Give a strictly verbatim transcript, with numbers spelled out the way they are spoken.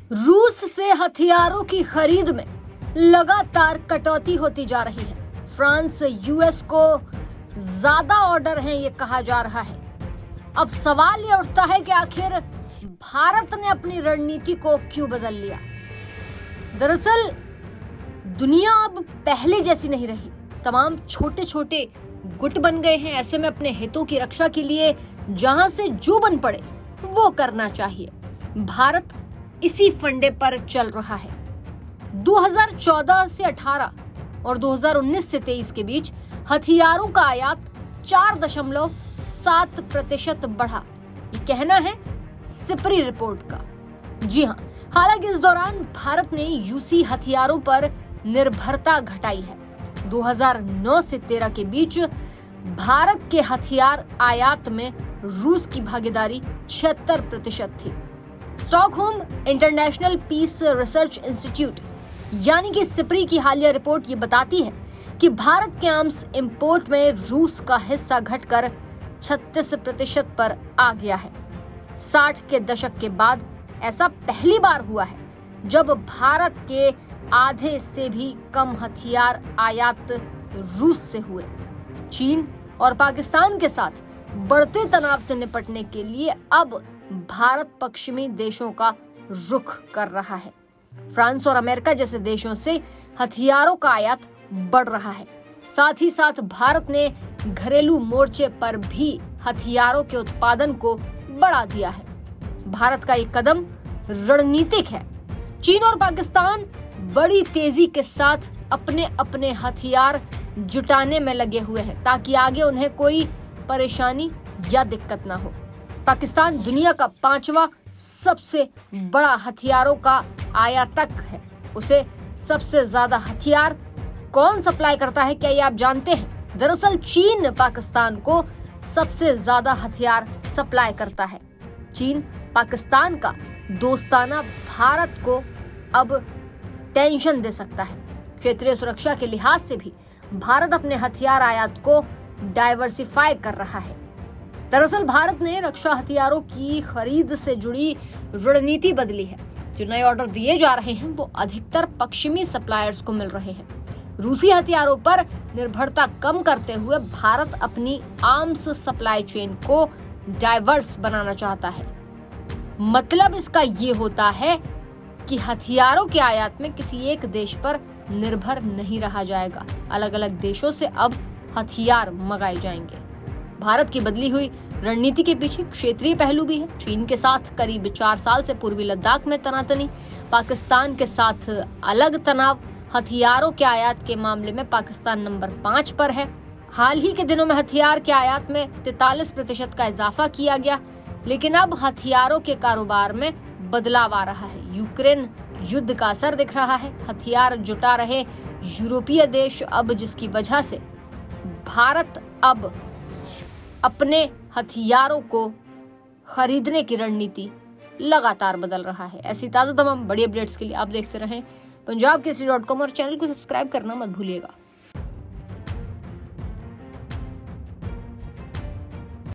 रूस से हथियारों की खरीद में लगातार कटौती होती जा रही है। फ्रांस यूएस को ज्यादा ऑर्डर हैं, ये कहा जा रहा है। अब सवाल ये उठता है कि आखिर भारत ने अपनी रणनीति को क्यों बदल लिया। दरअसल दुनिया अब पहले जैसी नहीं रही। तमाम छोटे छोटे गुट बन गए हैं। ऐसे में अपने हितों की रक्षा के लिए जहां से जो बन पड़े वो करना चाहिए। भारत इसी फंडे पर चल रहा है। दो हज़ार चौदह से अठारह और दो हज़ार उन्नीस से तेईस के बीच हथियारों का आयात चार दशमलव सात प्रतिशत बढ़ा, ये कहना है सिपरी रिपोर्ट का। जी हाँ, हालांकि इस दौरान भारत ने यूसी हथियारों पर निर्भरता घटाई है। दो हज़ार नौ से तेरह के बीच भारत के हथियार आयात में रूस की भागीदारी छिहत्तर प्रतिशत थी। Stockholm International Peace Research Institute यानी कि सिपरी की हालिया रिपोर्ट ये बताती है कि भारत के आर्म्स इंपोर्ट में रूस का हिस्सा घटकर छत्तीस प्रतिशत पर आ गया है। साठ के दशक के बाद ऐसा पहली बार हुआ है जब भारत के आधे से भी कम हथियार आयात रूस से हुए। चीन और पाकिस्तान के साथ बढ़ते तनाव से निपटने के लिए अब भारत पश्चिमी देशों का रुख कर रहा है। फ्रांस और अमेरिका जैसे देशों से हथियारों का आयात बढ़ रहा है। साथ ही साथ भारत ने घरेलू मोर्चे पर भी हथियारों के उत्पादन को बढ़ा दिया है। भारत का ये कदम रणनीतिक है। चीन और पाकिस्तान बड़ी तेजी के साथ अपने अपने हथियार जुटाने में लगे हुए हैं ताकि आगे उन्हें कोई परेशानी या दिक्कत ना हो। पाकिस्तान दुनिया का पांचवा सबसे बड़ा हथियारों का आयातक है। उसे सबसे ज्यादा हथियार कौन सप्लाई करता है, क्या ये आप जानते हैं? दरअसल चीन पाकिस्तान को सबसे ज्यादा हथियार सप्लाई करता है। चीन पाकिस्तान का दोस्ताना भारत को अब टेंशन दे सकता है। क्षेत्रीय सुरक्षा के लिहाज से भी भारत अपने हथियार आयात को डाइवर्सिफाई कर रहा है। दरअसल भारत ने रक्षा हथियारों की खरीद से जुड़ी रणनीति बदली है। जो नए ऑर्डर दिए जा रहे हैं वो अधिकतर पश्चिमी सप्लायर्स को मिल रहे हैं। रूसी हथियारों पर निर्भरता कम करते हुए भारत अपनी आर्म्स सप्लाई चेन को डाइवर्स बनाना चाहता है। मतलब इसका ये होता है कि हथियारों के आयात में किसी एक देश पर निर्भर नहीं रहा जाएगा। अलग अलग देशों से अब हथियार मंगाए जाएंगे। भारत की बदली हुई रणनीति के पीछे क्षेत्रीय पहलू भी है। चीन के साथ करीब चार साल से पूर्वी लद्दाख में तनातनी, पाकिस्तान के साथ अलग तनाव। हथियारों के आयात के मामले में पाकिस्तान नंबर पाँच पर है। हाल ही के दिनों में हथियार के आयात में तैंतालीस प्रतिशत का इजाफा किया गया, लेकिन अब हथियारों के कारोबार में बदलाव आ रहा है। यूक्रेन युद्ध का असर दिख रहा है। हथियार जुटा रहे यूरोपीय देश अब जिसकी वजह से भारत अब अपने हथियारों को खरीदने की रणनीति लगातार बदल रहा है। ऐसी ताज़ा तमाम बड़ी अपडेट्स के लिए आप देखते रहें पंजाब केसरी डॉट कॉम और चैनल को सब्सक्राइब करना मत भूलिएगा।